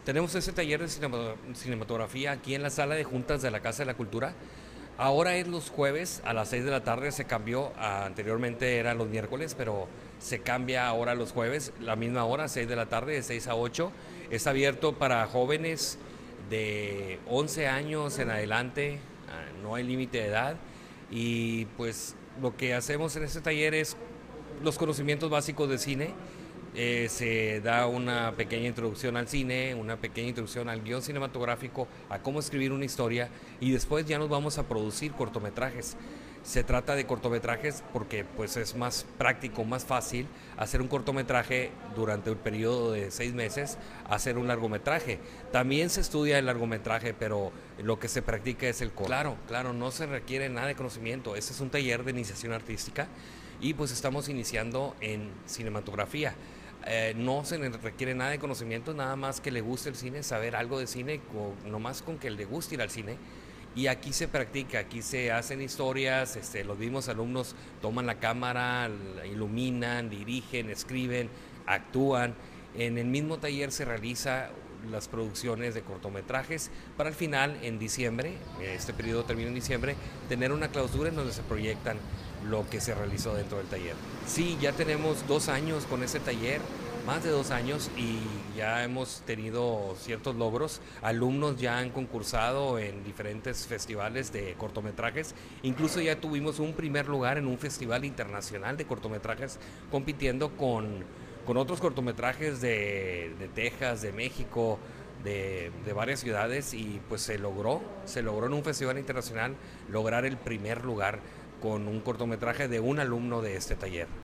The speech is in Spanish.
Tenemos ese taller de cinematografía aquí en la sala de juntas de la Casa de la Cultura. Ahora es los jueves a las 6 de la tarde, se cambió, anteriormente era los miércoles, pero se cambia ahora los jueves, la misma hora, 6 de la tarde, de 6 a 8. Es abierto para jóvenes de 11 años en adelante, no hay límite de edad. Y pues lo que hacemos en este taller es los conocimientos básicos de cine. Se da una pequeña introducción al cine, una pequeña introducción al guión cinematográfico, a cómo escribir una historia, y después ya nos vamos a producir cortometrajes. Se trata de cortometrajes porque pues es más práctico, más fácil hacer un cortometraje durante un periodo de 6 meses, hacer un largometraje. También se estudia el largometraje, pero lo que se practica es el corto. Claro, claro, no se requiere nada de conocimiento. Este es un taller de iniciación artística y pues estamos iniciando en cinematografía. No se le requiere nada de conocimiento, nada más que le guste el cine, saber algo de cine, nomás con que le guste ir al cine. Y aquí se practica, aquí se hacen historias, los mismos alumnos toman la cámara, la iluminan, dirigen, escriben, actúan. En el mismo taller se realiza las producciones de cortometrajes para al final, en diciembre, este periodo termina en diciembre, tener una clausura en donde se proyectan lo que se realizó dentro del taller. Sí, ya tenemos 2 años con ese taller, más de 2 años, y ya hemos tenido ciertos logros. Alumnos ya han concursado en diferentes festivales de cortometrajes. Incluso ya tuvimos un primer lugar en un festival internacional de cortometrajes compitiendo con otros cortometrajes de Texas, de México, de varias ciudades, y pues se logró en un festival internacional lograr el primer lugar con un cortometraje de un alumno de este taller.